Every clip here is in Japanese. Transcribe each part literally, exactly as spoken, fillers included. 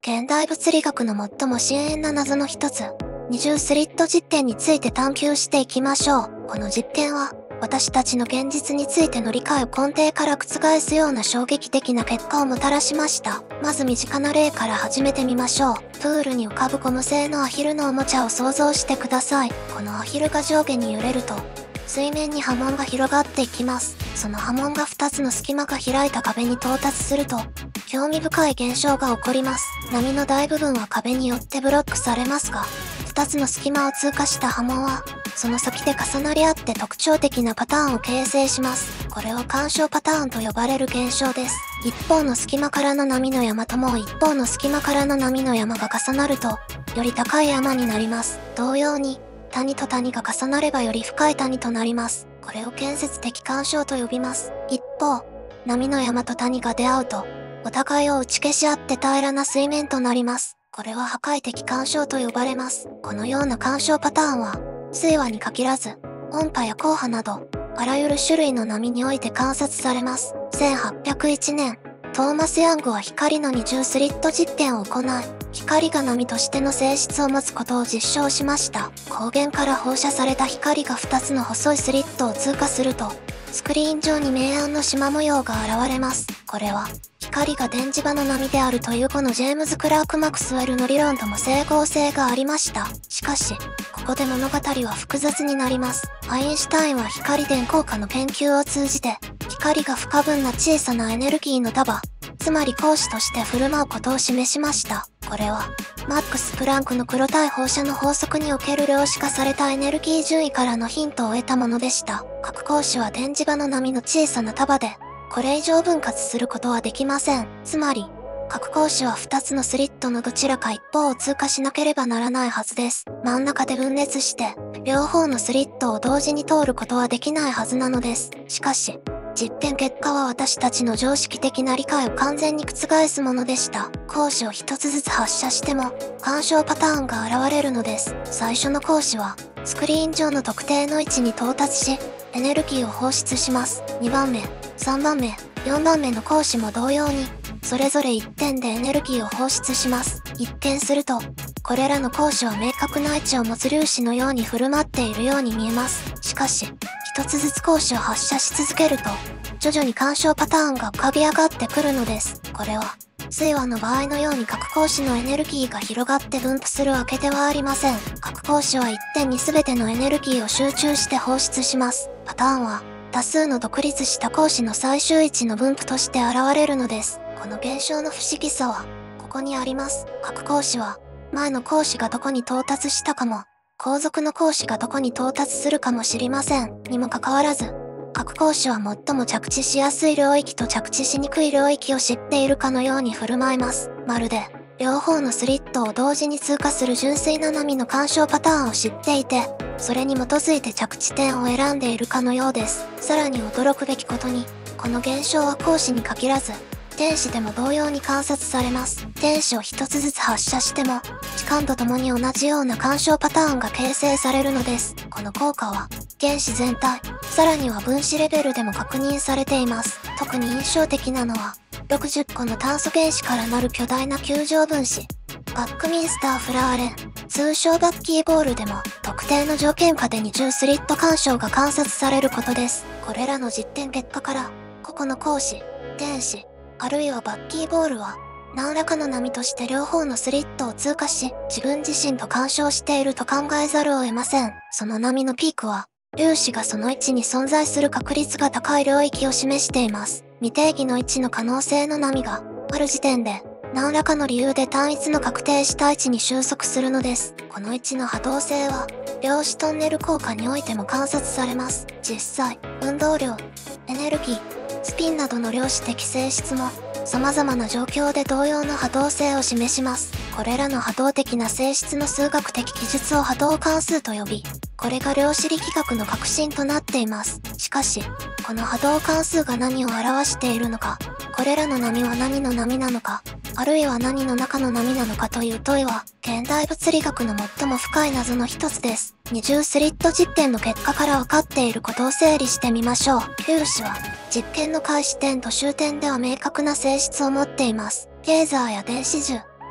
現代物理学の最も深遠な謎の一つ、二重スリット実験について探求していきましょう。この実験は、私たちの現実についての理解を根底から覆すような衝撃的な結果をもたらしました。まず身近な例から始めてみましょう。プールに浮かぶゴム製のアヒルのおもちゃを想像してください。このアヒルが上下に揺れると、水面に波紋が広がっていきます。その波紋がふたつの隙間が開いた壁に到達すると、興味深い現象が起こります。波の大部分は壁によってブロックされますが、ふたつの隙間を通過した波紋は、その先で重なり合って特徴的なパターンを形成します。これは干渉パターンと呼ばれる現象です。一方の隙間からの波の山ともう一方の隙間からの波の山が重なると、より高い山になります。同様に、谷と谷が重なればより深い谷となります。これを建設的干渉と呼びます。一方、波の山と谷が出会うと、お互いを打ち消し合って平らな水面となります。これは破壊的干渉と呼ばれます。このような干渉パターンは、水話に限らず、音波や光波など、あらゆる種類の波において観察されます。せんはっぴゃくいちねん、トーマス・ヤングは光の二重スリット実験を行い、光が波としての性質を持つことを実証しました。光源から放射された光がふたつの細いスリットを通過すると、スクリーン上に明暗の縞模様が現れます。これは、光が電磁場の波であるというこのジェームズ・クラーク・マクスウェルの理論とも整合性がありました。しかし、ここで物語は複雑になります。アインシュタインは光電効果の研究を通じて、光が不可分な小さなエネルギーの束、つまり光子として振る舞うことを示しました。これは、マックス・プランクの黒体放射の法則における量子化されたエネルギー順位からのヒントを得たものでした。各光子は電磁場の波の小さな束で、これ以上分割することはできません。つまり、各光子はふたつのスリットのどちらか一方を通過しなければならないはずです。真ん中で分裂して、両方のスリットを同時に通ることはできないはずなのです。しかし、実験結果は私たちの常識的な理解を完全に覆すものでした。光子を一つずつ発射しても、干渉パターンが現れるのです。最初の光子は、スクリーン上の特定の位置に到達し、エネルギーを放出します。にばんめ、さんばんめ、よんばんめの光子も同様に、それぞれいってんでエネルギーを放出します。一見すると、これらの光子は明確な位置を持つ粒子のように振る舞っているように見えます。しかし、一つずつ光子を発射し続けると、徐々に干渉パターンが浮かび上がってくるのです。これは、水話の場合のように各光子のエネルギーが広がって分布するわけではありません。各光子は一点に全てのエネルギーを集中して放出します。パターンは、多数の独立した光子の最終位置の分布として現れるのです。この現象の不思議さは、ここにあります。各光子は、前の光子がどこに到達したかも、後続の光子がどこに到達するかもしれません。にもかかわらず、各光子は最も着地しやすい領域と着地しにくい領域を知っているかのように振る舞います。まるで、両方のスリットを同時に通過する純粋な波の干渉パターンを知っていて、それに基づいて着地点を選んでいるかのようです。さらに驚くべきことに、この現象は光子に限らず、天子でも同様に観察されます。天子を一つずつ発射しても、時間とともに同じような干渉パターンが形成されるのです。この効果は、原子全体、さらには分子レベルでも確認されています。特に印象的なのは、ろくじゅっこの炭素原子からなる巨大な球状分子、バックミンスター・フラーレン、通称バッキーボールでも、特定の条件下で二重スリット干渉が観察されることです。これらの実験結果から、個々の光子、天子、あるいはバッキーボールは、何らかの波として両方のスリットを通過し、自分自身と干渉していると考えざるを得ません。その波のピークは、粒子がその位置に存在する確率が高い領域を示しています。未定義の位置の可能性の波が、ある時点で、何らかの理由で単一の確定した位置に収束するのです。この位置の波動性は、量子トンネル効果においても観察されます。実際、運動量、エネルギー、スピンなどの量子的性質も、様々な状況で同様の波動性を示します。これらの波動的な性質の数学的記述を波動関数と呼び、これが量子力学の核心となっています。しかし、この波動関数が何を表しているのか、これらの波は何の波なのか、あるいは何の中の波なのかという問いは、現代物理学の最も深い謎の一つです。二重スリット実験の結果から分かっていることを整理してみましょう。粒子は、実験の開始点と終点では明確な性質を持っています。フェーザーや電子銃、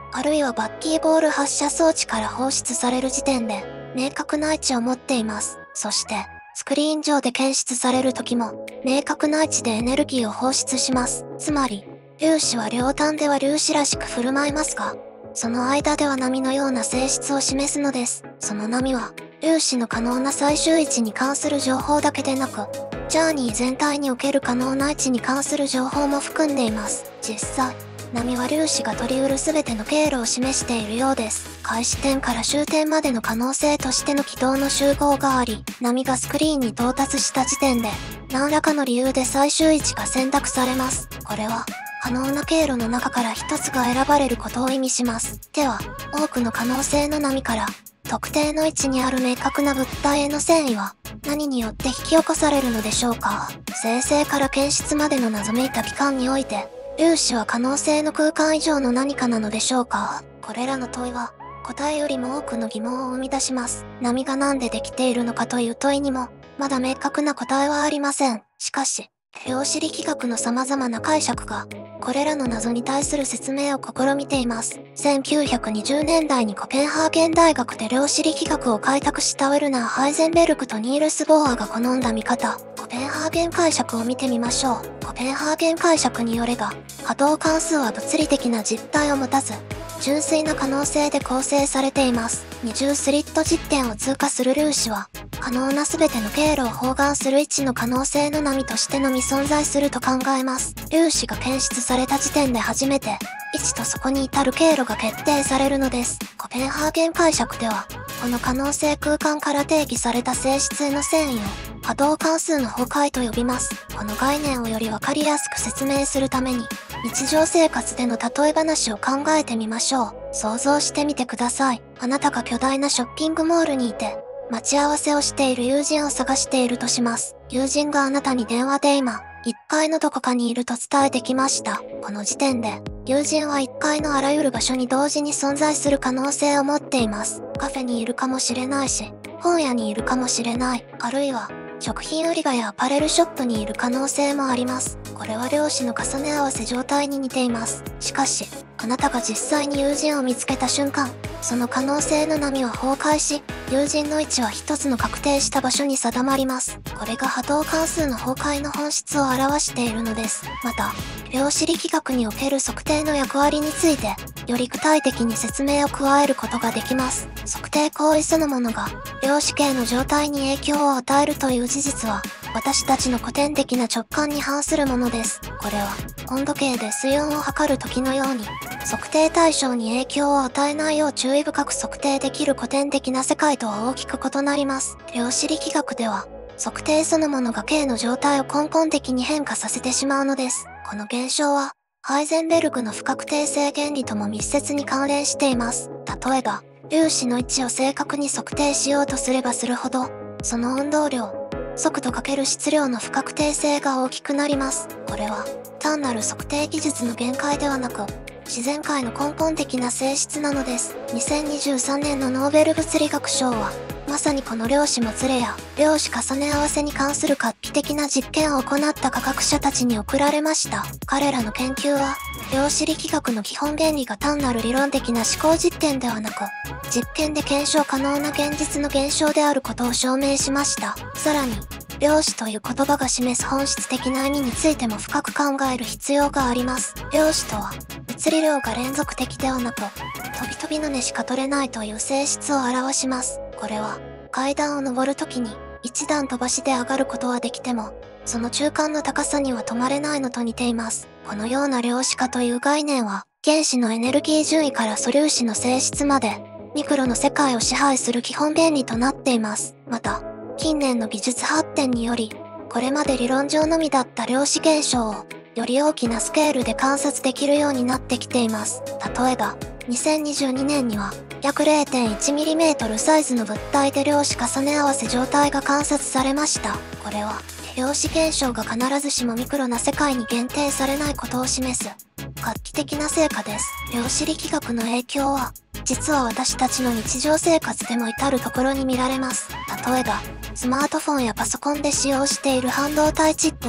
あるいはバッキーボール発射装置から放出される時点で、明確な位置を持っています。そして、スクリーン上で検出される時も、明確な位置でエネルギーを放出します。つまり、粒子は両端では粒子らしく振る舞いますが、その間では波のような性質を示すのです。その波は、粒子の可能な最終位置に関する情報だけでなく、ジャーニー全体における可能な位置に関する情報も含んでいます。実際、波は粒子が取り得る全ての経路を示しているようです。開始点から終点までの可能性としての軌道の集合があり、波がスクリーンに到達した時点で、何らかの理由で最終位置が選択されます。これは、可能な経路の中から一つが選ばれることを意味します。では、多くの可能性の波から、特定の位置にある明確な物体への遷移は、何によって引き起こされるのでしょうか。生成から検出までの謎めいた期間において、粒子は可能性の空間以上の何かなのでしょうか。これらの問いは、答えよりも多くの疑問を生み出します。波が何でできているのかという問いにも、まだ明確な答えはありません。しかし、量子力学の様々な解釈が、これらの謎に対する説明を試みています。せんきゅうひゃくにじゅうねんだいにコペンハーゲン大学で量子力学を開拓したウェルナー・ハイゼンベルクとニールス・ボーアが好んだ見方、コペンハーゲン解釈を見てみましょう。コペンハーゲン解釈によれば、波動関数は物理的な実体を持たず、純粋な可能性で構成されています。二重スリット実点を通過する粒子は、可能な全ての経路を包含する位置の可能性の波としてのみ存在すると考えます。粒子が検出された時点で初めて、位置とそこに至る経路が決定されるのです。コペンハーゲン解釈では、この可能性空間から定義された性質への遷移を、波動関数の崩壊と呼びます。この概念をよりわかりやすく説明するために、日常生活での例え話を考えてみましょう。想像してみてください。あなたが巨大なショッピングモールにいて、待ち合わせをしている友人を探しているとします。友人があなたに電話で今、いっかいのどこかにいると伝えてきました。この時点で、友人はいっかいのあらゆる場所に同時に存在する可能性を持っています。カフェにいるかもしれないし、本屋にいるかもしれない。あるいは、食品売り場やアパレルショップにいる可能性もあります。これは量子の重ね合わせ状態に似ています。しかし、あなたが実際に友人を見つけた瞬間、その可能性の波は崩壊し、友人の位置は一つの確定した場所に定まります。これが波動関数の崩壊の本質を表しているのです。また、量子力学における測定の役割について、より具体的に説明を加えることができます。測定行為そのものが、量子系の状態に影響を与えるという事実は、私たちの古典的な直感に反するものです。これは、温度計で水温を測る時のように、測定対象に影響を与えないよう注意深く測定できる古典的な世界とは大きく異なります。量子力学では、測定そのものが径の状態を根本的に変化させてしまうのです。この現象は、ハイゼンベルグの不確定性原理とも密接に関連しています。例えば、粒子の位置を正確に測定しようとすればするほど、その運動量、速度×質量の不確定性が大きくなります。これは、単なる測定技術の限界ではなく、自然界の根本的な性質なのです。にせんにじゅうさんねんのノーベル物理学賞は、まさにこの量子もつれや量子重ね合わせに関する画期的な実験を行った科学者たちに贈られました。彼らの研究は、量子力学の基本原理が単なる理論的な思考実験ではなく、実験で検証可能な現実の現象であることを証明しました。さらに、量子という言葉が示す本質的な意味についても深く考える必要があります。量子とは、物理量が連続的ではなく、飛び飛びの根しか取れないという性質を表します。これは、階段を登るときに、一段飛ばしで上がることはできても、その中間の高さには止まれないのと似ています。このような量子化という概念は、原子のエネルギー順位から素粒子の性質まで、ミクロの世界を支配する基本原理となっています。また、近年の技術発展により、これまで理論上のみだった量子現象を、より大きなスケールで観察できるようになってきています。例えば、にせんにじゅうにねんには、約 れいてんいちミリメートル サイズの物体で量子重ね合わせ状態が観察されました。これは、量子現象が必ずしもミクロな世界に限定されないことを示す、画期的な成果です。量子力学の影響は、実は私たちの日常生活でも至るところに見られます。例えば、スマートフォンやパソコンで使用している半導体チップは、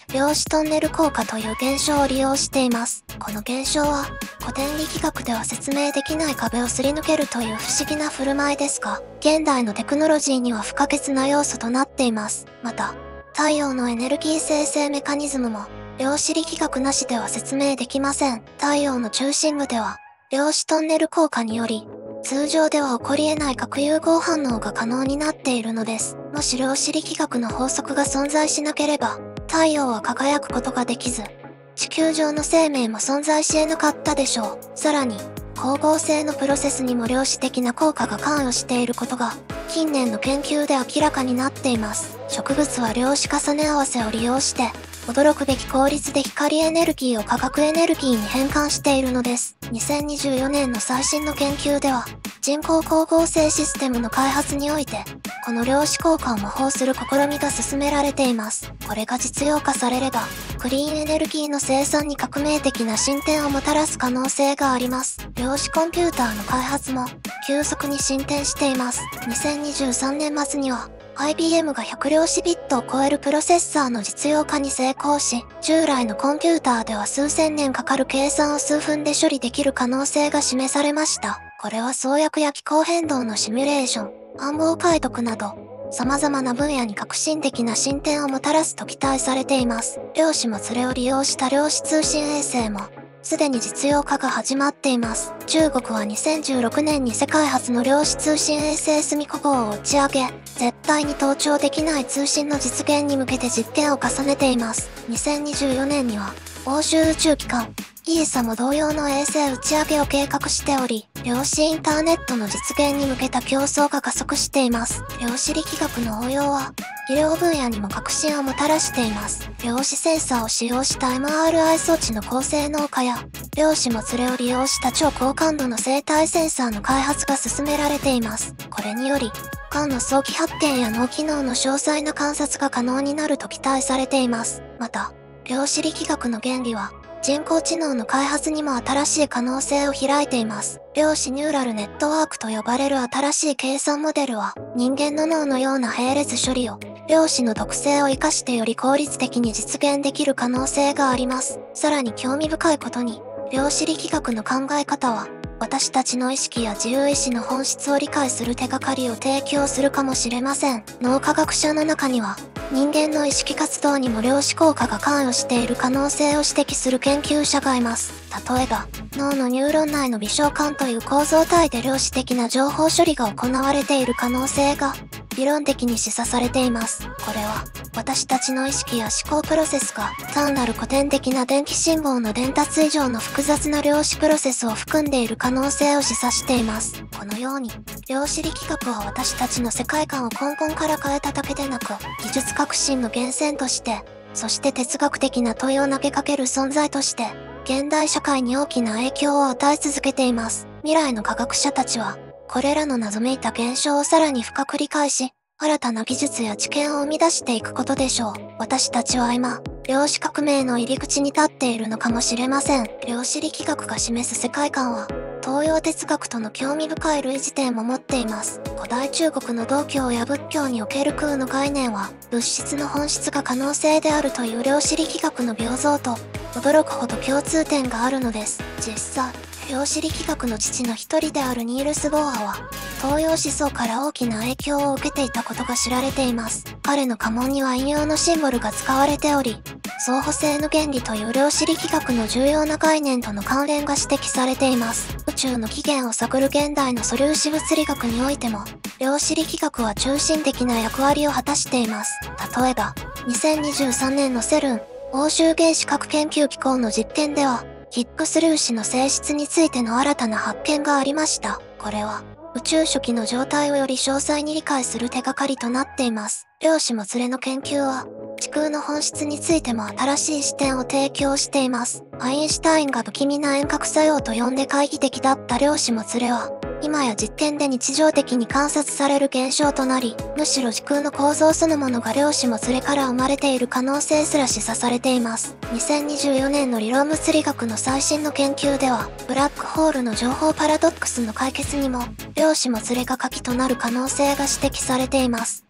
量子トンネル効果という現象を利用しています。この現象は、古典力学では説明できない壁をすり抜けるという不思議な振る舞いですが、現代のテクノロジーには不可欠な要素となっています。また、太陽のエネルギー生成メカニズムも、量子力学なしでは説明できません。太陽の中心部では、量子トンネル効果により、通常では起こり得ない核融合反応が可能になっているのです。もし量子力学の法則が存在しなければ、太陽は輝くことができず、地球上の生命も存在し得なかったでしょう。さらに、光合成のプロセスにも量子的な効果が関与していることが、近年の研究で明らかになっています。植物は量子重ね合わせを利用して、驚くべき効率で光エネルギーを化学エネルギーに変換しているのです。にせんにじゅうよねんの最新の研究では、人工光合成システムの開発において、この量子効果を模倣する試みが進められています。これが実用化されれば、クリーンエネルギーの生産に革命的な進展をもたらす可能性があります。量子コンピューターの開発も、急速に進展しています。にせんにじゅうさんねん末には、アイビーエム がひゃく量子ビットを超えるプロセッサーの実用化に成功し、従来のコンピューターでは数千年かかる計算を数分で処理できる可能性が示されました。これは創薬や気候変動のシミュレーション、暗号解読など、様々な分野に革新的な進展をもたらすと期待されています。量子もつれを利用した量子通信衛星も、すでに実用化が始まっています。中国はにせんじゅうろくねんに世界初の量子通信衛星スミコ号を打ち上げ、絶対に盗聴できない通信の実現に向けて実験を重ねています。にせんにじゅうよねんには、欧州宇宙機関、イーサも同様の衛星打ち上げを計画しており、量子インターネットの実現に向けた競争が加速しています。量子力学の応用は、医療分野にも革新をもたらしています。量子センサーを使用した エムアールアイ 装置の高性能化や、量子もつれを利用した超高感度の生体センサーの開発が進められています。これにより、がんの早期発見や脳機能の詳細な観察が可能になると期待されています。また、量子力学の原理は、人工知能の開発にも新しい可能性を開いています。量子ニューラルネットワークと呼ばれる新しい計算モデルは、人間の脳のような並列処理を、量子の特性を活かしてより効率的に実現できる可能性があります。さらに興味深いことに、量子力学の考え方は、私たちの意識や自由意志の本質を理解する手がかりを提供するかもしれません。脳科学者の中には、人間の意識活動にも量子効果が関与している可能性を指摘する研究者がいます。例えば、脳のニューロン内の微小管という構造体で量子的な情報処理が行われている可能性が、理論的に示唆されています。これは、私たちの意識や思考プロセスが、単なる古典的な電気信号の伝達以上の複雑な量子プロセスを含んでいる可能性を示唆しています。このように、量子力学は私たちの世界観を根本から変えただけでなく、技術革新の源泉として、そして哲学的な問いを投げかける存在として、現代社会に大きな影響を与え続けています。未来の科学者たちは、これらの謎めいた現象をさらに深く理解し、新たな技術や知見を生み出していくことでしょう。私たちは今、量子革命の入り口に立っているのかもしれません。量子力学が示す世界観は、東洋哲学との興味深い類似点も持っています。古代中国の道教や仏教における空の概念は、物質の本質が可能性であるという量子力学の平像と、驚くほど共通点があるのです。実際、量子力学の父の一人であるニールス・ボーアは、東洋思想から大きな影響を受けていたことが知られています。彼の家紋には陰陽のシンボルが使われており、相補性の原理という量子力学の重要な概念との関連が指摘されています。宇宙の起源を探る現代の素粒子物理学においても、量子力学は中心的な役割を果たしています。例えば、にせんにじゅうさんねんのセルン、欧州原子核研究機構の実験では、ヒッグス粒子の性質についての新たな発見がありました。これは、宇宙初期の状態をより詳細に理解する手がかりとなっています。量子もつれの研究は、地空の本質についても新しい視点を提供しています。アインシュタインが不気味な遠隔作用と呼んで懐疑的だった量子もつれは、今や実験で日常的に観察される現象となり、むしろ時空の構造そのものが量子もつれから生まれている可能性すら示唆されています。にせんにじゅうよねんの理論物理学の最新の研究では、ブラックホールの情報パラドックスの解決にも、量子もつれが鍵となる可能性が指摘されています。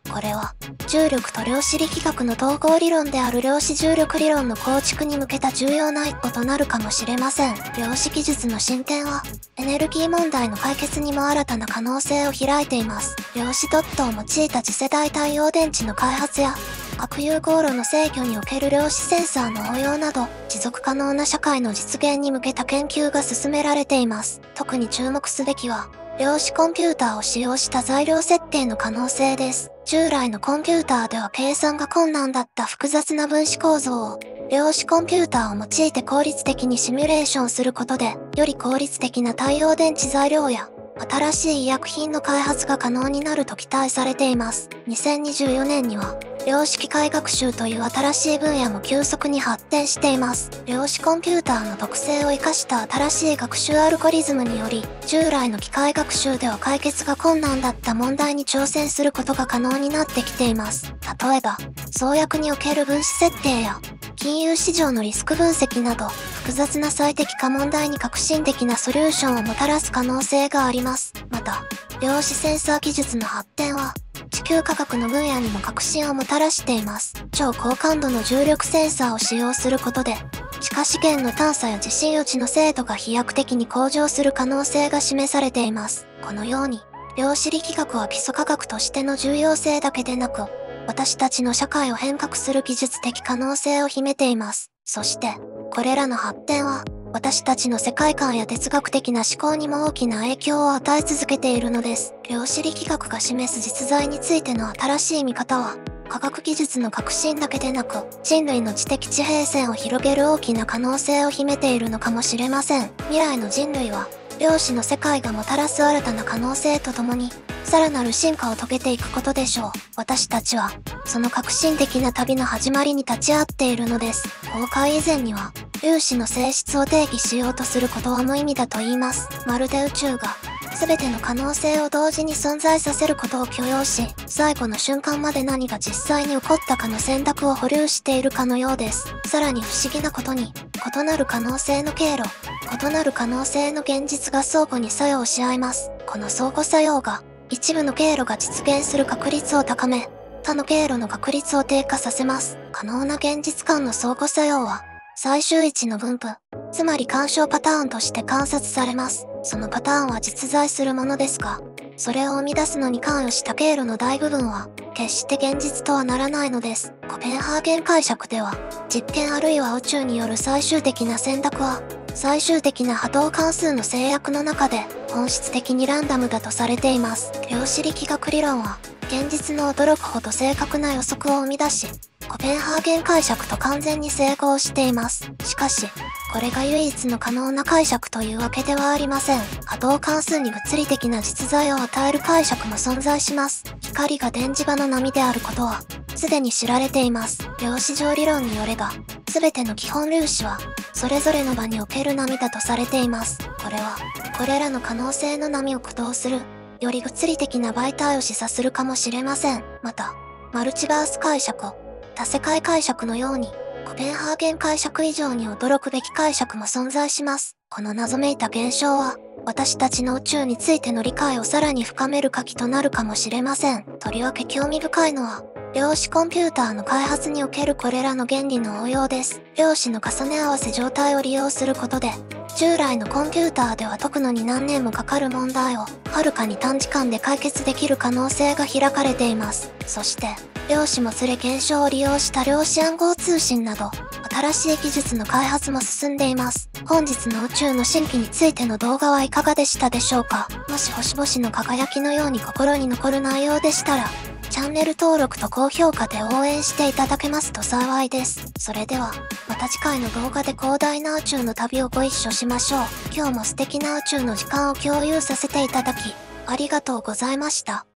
これは、重力と量子力学の統合理論である量子重力理論の構築に向けた重要な一歩となるかもしれません。量子技術の進展は、エネルギー問題の解決にも新たな可能性を開いています。量子ドットを用いた次世代太陽電池の開発や、核融合炉の制御における量子センサーの応用など、持続可能な社会の実現に向けた研究が進められています。特に注目すべきは、量子コンピューターを使用した材料設定の可能性です。従来のコンピューターでは計算が困難だった複雑な分子構造を、量子コンピューターを用いて効率的にシミュレーションすることで、より効率的な太陽電池材料や、新しい医薬品の開発が可能になると期待されています。にせんにじゅうよねんには、量子機械学習という新しい分野も急速に発展しています。量子コンピューターの特性を生かした新しい学習アルゴリズムにより、従来の機械学習では解決が困難だった問題に挑戦することが可能になってきています。例えば、創薬における分子設定や、金融市場のリスク分析など、複雑な最適化問題に革新的なソリューションをもたらす可能性があります。また、量子センサー技術の発展は、地球科学の分野にも革新をもたらしています。超高感度の重力センサーを使用することで、地下資源の探査や地震予知の精度が飛躍的に向上する可能性が示されています。このように、量子力学は基礎科学としての重要性だけでなく、私たちの社会を変革する技術的可能性を秘めています。そして、これらの発展は、私たちの世界観や哲学的な思考にも大きな影響を与え続けているのです。量子力学が示す実在についての新しい見方は、科学技術の革新だけでなく、人類の知的地平線を広げる大きな可能性を秘めているのかもしれません。未来の人類は、量子の世界がもたらす新たな可能性とともに、さらなる進化を遂げていくことでしょう。私たちは、その革新的な旅の始まりに立ち会っているのです。崩壊以前には、粒子の性質を定義しようとすることは無意味だと言います。まるで宇宙が、すべての可能性を同時に存在させることを許容し、最後の瞬間まで何が実際に起こったかの選択を保留しているかのようです。さらに不思議なことに、異なる可能性の経路、異なる可能性の現実が相互に作用し合います。この相互作用が、一部の経路が実現する確率を高め、他の経路の確率を低下させます。可能な現実間の相互作用は、最終位置の分布、つまり干渉パターンとして観察されます。そのパターンは実在するものですが、それを生み出すのに関与した経路の大部分は、決して現実とはならないのです。コペンハーゲン解釈では、実験あるいは宇宙による最終的な選択は、最終的な波動関数の制約の中で、本質的にランダムだとされています。量子力学理論は、現実の驚くほど正確な予測を生み出し、コペンハーゲン解釈と完全に整合しています。しかし、これが唯一の可能な解釈というわけではありません。波動関数に物理的な実在を与える解釈も存在します。光が電磁場の波であることは、すでに知られています。量子上理論によれば、すべての基本粒子は、それぞれの場における波だとされています。これは、これらの可能性の波を駆動する、より物理的な媒体を示唆するかもしれません。また、マルチバース解釈、多世界解釈のように、コペンハーゲン解釈以上に驚くべき解釈も存在します。この謎めいた現象は、私たちの宇宙についての理解をさらに深める鍵となるかもしれません。とりわけ興味深いのは、量子コンピューターの開発におけるこれらの原理の応用です。量子の重ね合わせ状態を利用することで、従来のコンピューターでは解くのに何年もかかる問題を、はるかに短時間で解決できる可能性が開かれています。そして、量子もつれ現象を利用した量子暗号通信など、新しい技術の開発も進んでいます。本日の宇宙の神秘についての動画はいかがでしたでしょうか。もし星々の輝きのように心に残る内容でしたら、チャンネル登録と高評価で応援していただけますと幸いです。それでは、また次回の動画で広大な宇宙の旅をご一緒しましょう。今日も素敵な宇宙の時間を共有させていただき、ありがとうございました。